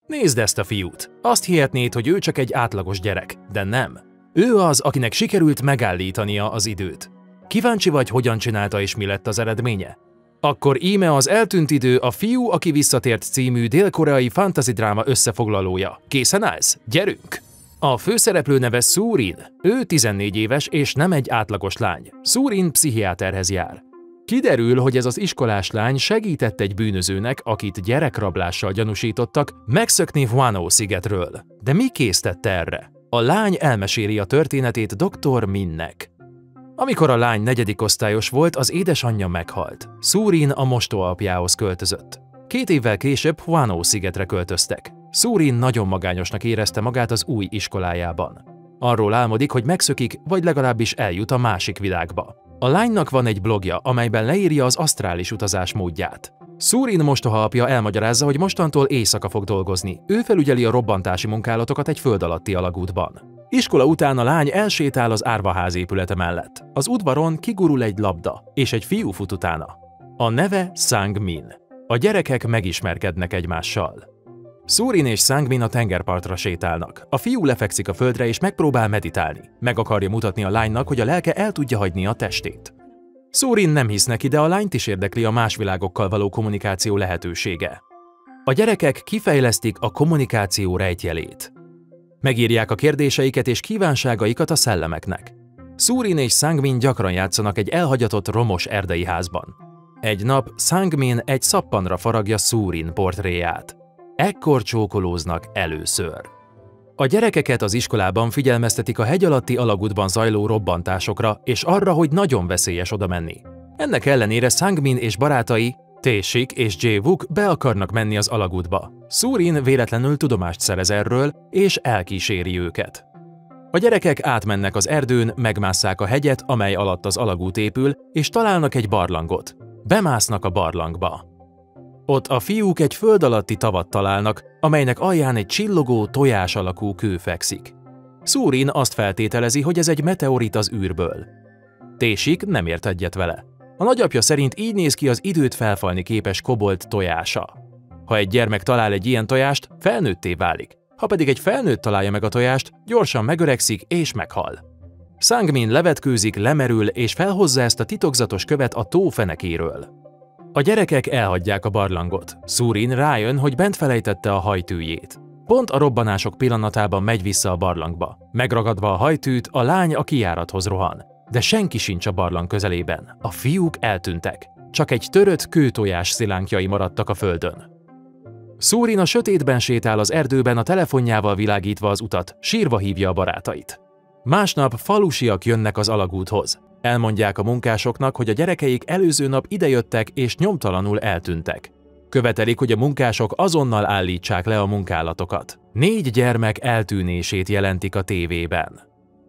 Nézd ezt a fiút! Azt hihetnéd, hogy ő csak egy átlagos gyerek, de nem. Ő az, akinek sikerült megállítania az időt. Kíváncsi vagy, hogyan csinálta és mi lett az eredménye? Akkor íme az Eltűnt idő, a fiú, aki visszatért című dél-koreai fantasy dráma összefoglalója. Készen állsz? Gyerünk! A főszereplő neve Soo-rin. Ő 14 éves és nem egy átlagos lány. Soo-rin pszichiáterhez jár. Kiderül, hogy ez az iskolás lány segített egy bűnözőnek, akit gyerekrablással gyanúsítottak, megszökni Hwano szigetről. De mi késztette erre? A lány elmeséli a történetét Dr. Minnek. Amikor a lány 4. osztályos volt, az édesanyja meghalt. Soo-rin a mostohaapjához költözött. 2 évvel később Hwano szigetre költöztek. Soo-rin nagyon magányosnak érezte magát az új iskolájában. Arról álmodik, hogy megszökik, vagy legalábbis eljut a másik világba. A lánynak van egy blogja, amelyben leírja az asztrális utazás módját. Soo-rin mostohaapja elmagyarázza, hogy mostantól éjszaka fog dolgozni. Ő felügyeli a robbantási munkálatokat egy föld alatti alagútban. Iskola után a lány elsétál az árvaház épülete mellett. Az udvaron kigurul egy labda, és egy fiú fut utána. A neve Sang-min. A gyerekek megismerkednek egymással. Soo-rin és Sang-min a tengerpartra sétálnak. A fiú lefekszik a földre és megpróbál meditálni. Meg akarja mutatni a lánynak, hogy a lelke el tudja hagyni a testét. Soo-rin nem hisz neki, de a lányt is érdekli a más világokkal való kommunikáció lehetősége. A gyerekek kifejlesztik a kommunikáció rejtjelét. Megírják a kérdéseiket és kívánságaikat a szellemeknek. Soo-rin és Sang-min gyakran játszanak egy elhagyatott romos erdei házban. Egy nap Sang-min egy szappanra faragja Soo-rin portréját. Ekkor csókolóznak először. A gyerekeket az iskolában figyelmeztetik a hegy alatti alagútban zajló robbantásokra és arra, hogy nagyon veszélyes oda menni. Ennek ellenére Sang-min és barátai, Tae-sik és Jae-wook be akarnak menni az alagútba. Soo-rin véletlenül tudomást szerez erről, és elkíséri őket. A gyerekek átmennek az erdőn, megmásszák a hegyet, amely alatt az alagút épül, és találnak egy barlangot. Bemásznak a barlangba. Ott a fiúk egy föld alatti tavat találnak, amelynek alján egy csillogó, tojás alakú kő fekszik. Soo-rin azt feltételezi, hogy ez egy meteorit az űrből. Tae-sik nem ért egyet vele. A nagyapja szerint így néz ki az időt felfalni képes kobolt tojása. Ha egy gyermek talál egy ilyen tojást, felnőtté válik. Ha pedig egy felnőtt találja meg a tojást, gyorsan megöregszik és meghal. Sang-min levetkőzik, lemerül és felhozza ezt a titokzatos követ a tó fenekéről. A gyerekek elhagyják a barlangot. Soo-rin rájön, hogy bent felejtette a hajtűjét. Pont a robbanások pillanatában megy vissza a barlangba. Megragadva a hajtűt, a lány a kijárathoz rohan. De senki sincs a barlang közelében. A fiúk eltűntek. Csak egy törött kőtojás szilánkjai maradtak a földön. Soo-rin a sötétben sétál az erdőben, a telefonjával világítva az utat, sírva hívja a barátait. Másnap falusiak jönnek az alagúthoz. Elmondják a munkásoknak, hogy a gyerekeik előző nap idejöttek és nyomtalanul eltűntek. Követelik, hogy a munkások azonnal állítsák le a munkálatokat. 4 gyermek eltűnését jelentik a tévében.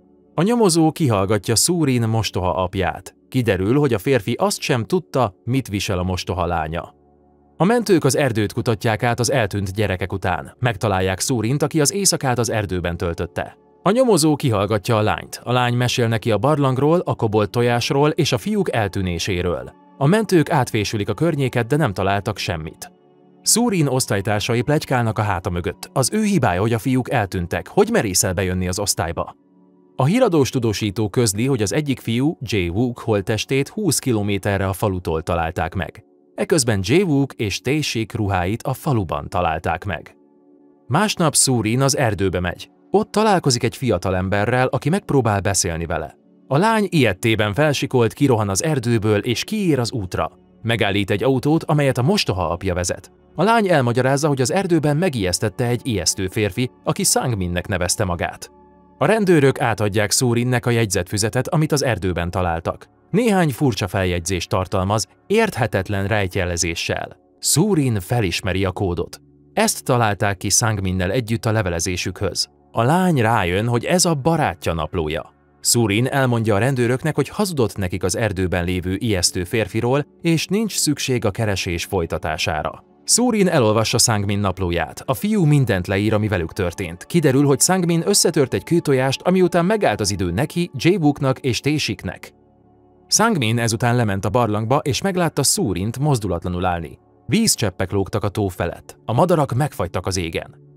A nyomozó kihallgatja Soo-rin mostoha apját. Kiderül, hogy a férfi azt sem tudta, mit visel a mostoha lánya. A mentők az erdőt kutatják át az eltűnt gyerekek után. Megtalálják Soo-rint, aki az éjszakát az erdőben töltötte. A nyomozó kihallgatja a lányt. A lány mesél neki a barlangról, a kobolt tojásról és a fiúk eltűnéséről. A mentők átfésülik a környéket, de nem találtak semmit. Soo-rin osztálytársai pletykálnak a háta mögött. Az ő hibája, hogy a fiúk eltűntek. Hogy merészel bejönni az osztályba? A híradós tudósító közli, hogy az egyik fiú, Jae-wook holttestét 20 kilométerre a falutól találták meg. Eközben Jae-wook és Tae-sik ruháit a faluban találták meg. Másnap Soo-rin az erdőbe megy. Ott találkozik egy fiatalemberrel, aki megpróbál beszélni vele. A lány ijedtében felsikolt, kirohan az erdőből és kiér az útra. Megállít egy autót, amelyet a mostoha apja vezet. A lány elmagyarázza, hogy az erdőben megijesztette egy ijesztő férfi, aki Sang-minnek nevezte magát. A rendőrök átadják Soo-rinnek a jegyzetfüzetet, amit az erdőben találtak. Néhány furcsa feljegyzést tartalmaz, érthetetlen rejtjelezéssel. Soo-rin felismeri a kódot. Ezt találták ki Sang-minnel együtt a levelezésükhöz. A lány rájön, hogy ez a barátja naplója. Soo-rin elmondja a rendőröknek, hogy hazudott nekik az erdőben lévő ijesztő férfiról, és nincs szükség a keresés folytatására. Soo-rin elolvassa Sang-min naplóját. A fiú mindent leír, ami velük történt. Kiderül, hogy Sang-min összetört egy kőtojást, ami után megállt az idő neki, Jae-wooknak és Tae-siknek. Sang-min ezután lement a barlangba, és meglátta Soo-rint mozdulatlanul állni. Vízcseppek lógtak a tó felett. A madarak megfagytak az égen.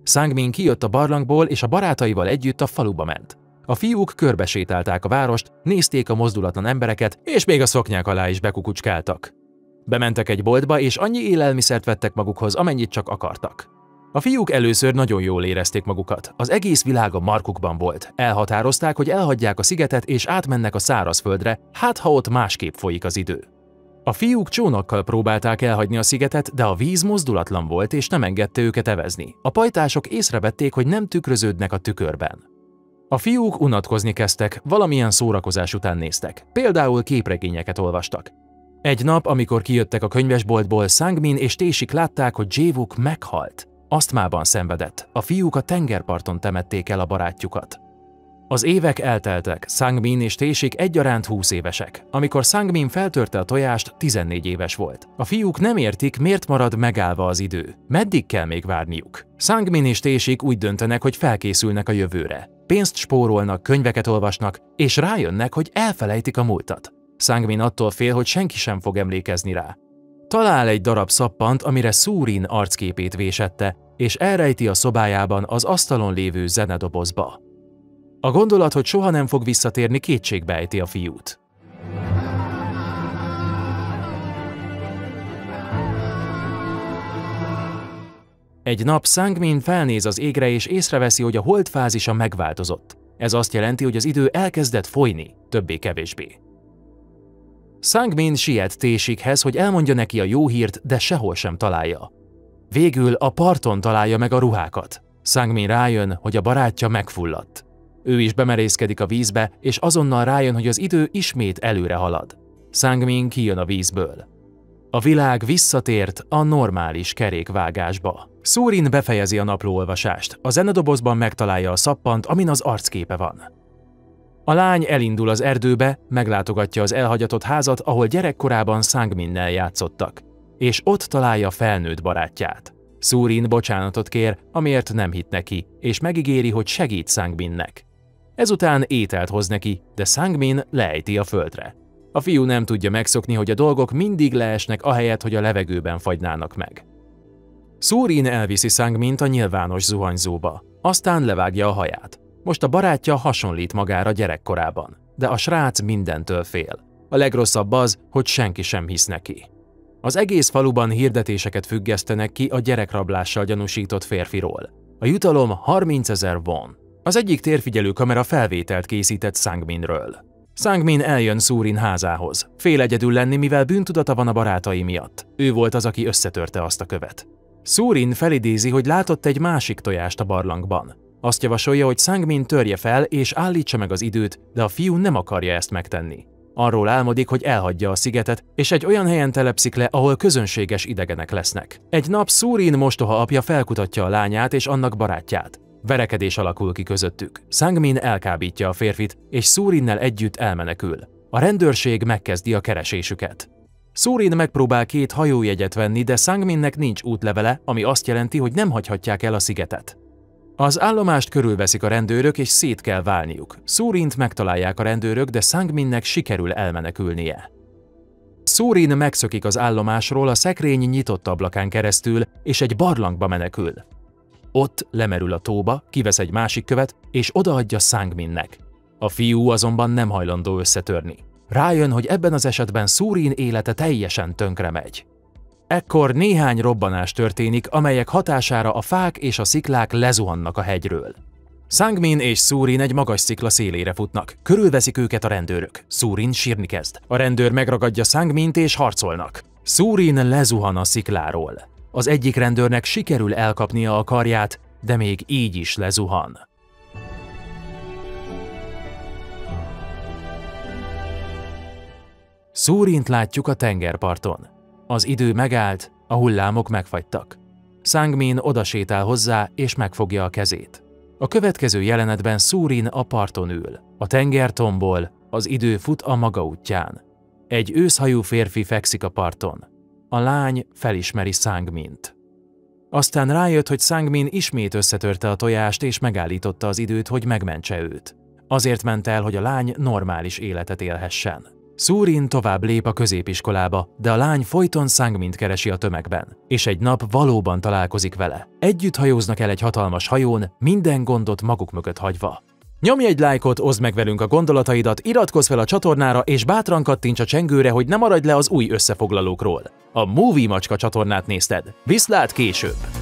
Sang-min kijött a barlangból, és a barátaival együtt a faluba ment. A fiúk körbesétálták a várost, nézték a mozdulatlan embereket, és még a szoknyák alá is bekukucskáltak. Bementek egy boltba, és annyi élelmiszert vettek magukhoz, amennyit csak akartak. A fiúk először nagyon jól érezték magukat. Az egész világ a markukban volt. Elhatározták, hogy elhagyják a szigetet, és átmennek a szárazföldre, hát ha ott másképp folyik az idő. A fiúk csónakkal próbálták elhagyni a szigetet, de a víz mozdulatlan volt, és nem engedte őket evezni. A pajtások észrevették, hogy nem tükröződnek a tükörben. A fiúk unatkozni kezdtek, valamilyen szórakozás után néztek. Például képregényeket olvastak. Egy nap, amikor kijöttek a könyvesboltból, Sang-min és Tae-sik látták, hogy Jae-wook meghalt. Asztmában szenvedett. A fiúk a tengerparton temették el a barátjukat. Az évek elteltek, Sang-min és Tae-sik egyaránt 20 évesek. Amikor Sang-min feltörte a tojást, 14 éves volt. A fiúk nem értik, miért marad megállva az idő. Meddig kell még várniuk? Sang-min és Tae-sik úgy döntenek, hogy felkészülnek a jövőre. Pénzt spórolnak, könyveket olvasnak, és rájönnek, hogy elfelejtik a múltat. Sang-min attól fél, hogy senki sem fog emlékezni rá. Talál egy darab szappant, amire Surin arcképét vésette, és elrejti a szobájában az asztalon lévő zenedobozba. A gondolat, hogy soha nem fog visszatérni, kétségbe ejti a fiút. Egy nap Sang-min felnéz az égre, és észreveszi, hogy a hold fázisa megváltozott. Ez azt jelenti, hogy az idő elkezdett folyni, többé-kevésbé. Sang-min siet Tae-sikhez, hogy elmondja neki a jó hírt, de sehol sem találja. Végül a parton találja meg a ruhákat. Sang-min rájön, hogy a barátja megfulladt. Ő is bemerészkedik a vízbe, és azonnal rájön, hogy az idő ismét előre halad. Sang-min kijön a vízből. A világ visszatért a normális kerékvágásba. Surin befejezi a naplóolvasást. A zenedobozban megtalálja a szappant, amin az arcképe van. A lány elindul az erdőbe, meglátogatja az elhagyatott házat, ahol gyerekkorában Sang-minnel játszottak, és ott találja felnőtt barátját. Surin bocsánatot kér, amiért nem hitt neki, és megígéri, hogy segít Sang-minnek. Ezután ételt hoz neki, de Sang-min leejti a földre. A fiú nem tudja megszokni, hogy a dolgok mindig leesnek ahelyett, hogy a levegőben fagynának meg. Surin elviszi Sang-mint a nyilvános zuhanyzóba, aztán levágja a haját. Most a barátja hasonlít magára gyerekkorában, de a srác mindentől fél. A legrosszabb az, hogy senki sem hisz neki. Az egész faluban hirdetéseket függesztenek ki a gyerekrablással gyanúsított férfiról. A jutalom 30 000 won. Az egyik térfigyelő kamera felvételt készített Sang-minről. Sang-min eljön Surin házához. Fél egyedül lenni, mivel bűntudata van a barátai miatt. Ő volt az, aki összetörte azt a követ. Surin felidézi, hogy látott egy másik tojást a barlangban. Azt javasolja, hogy Sang-min törje fel és állítsa meg az időt, de a fiú nem akarja ezt megtenni. Arról álmodik, hogy elhagyja a szigetet, és egy olyan helyen telepszik le, ahol közönséges idegenek lesznek. Egy nap Surin mostoha apja felkutatja a lányát és annak barátját. Verekedés alakul ki közöttük. Sang-min elkábítja a férfit, és Surinnel együtt elmenekül. A rendőrség megkezdi a keresésüket. Surin megpróbál 2 hajójegyet venni, de Sang-minnek nincs útlevele, ami azt jelenti, hogy nem hagyhatják el a szigetet. Az állomást körülveszik a rendőrök, és szét kell válniuk. Surint megtalálják a rendőrök, de Sang-minnek sikerül elmenekülnie. Surin megszökik az állomásról a szekrény nyitott ablakán keresztül, és egy barlangba menekül. Ott lemerül a tóba, kivesz egy másik követ, és odaadja Sang-minnek. A fiú azonban nem hajlandó összetörni. Rájön, hogy ebben az esetben Surin élete teljesen tönkre megy. Ekkor néhány robbanás történik, amelyek hatására a fák és a sziklák lezuhannak a hegyről. Sang-min és Surin egy magas szikla szélére futnak. Körülveszik őket a rendőrök. Surin sírni kezd. A rendőr megragadja Sang-mint és harcolnak. Surin lezuhan a szikláról. Az egyik rendőrnek sikerül elkapnia a karját, de még így is lezuhan. Surint látjuk a tengerparton. Az idő megállt, a hullámok megfagytak. Sang-min odasétál hozzá és megfogja a kezét. A következő jelenetben Surin a parton ül. A tenger tombol, az idő fut a maga útján. Egy őszhajú férfi fekszik a parton. A lány felismeri Sang-mint. Aztán rájött, hogy Sang-min ismét összetörte a tojást és megállította az időt, hogy megmentse őt. Azért ment el, hogy a lány normális életet élhessen. Surin tovább lép a középiskolába, de a lány folyton Sangmint keresi a tömegben, és egy nap valóban találkozik vele. Együtt hajóznak el egy hatalmas hajón, minden gondot maguk mögött hagyva. Nyomj egy lájkot, oszd meg velünk a gondolataidat, iratkozz fel a csatornára, és bátran kattints a csengőre, hogy ne maradj le az új összefoglalókról. A Movie Macska csatornát nézted. Viszlát később!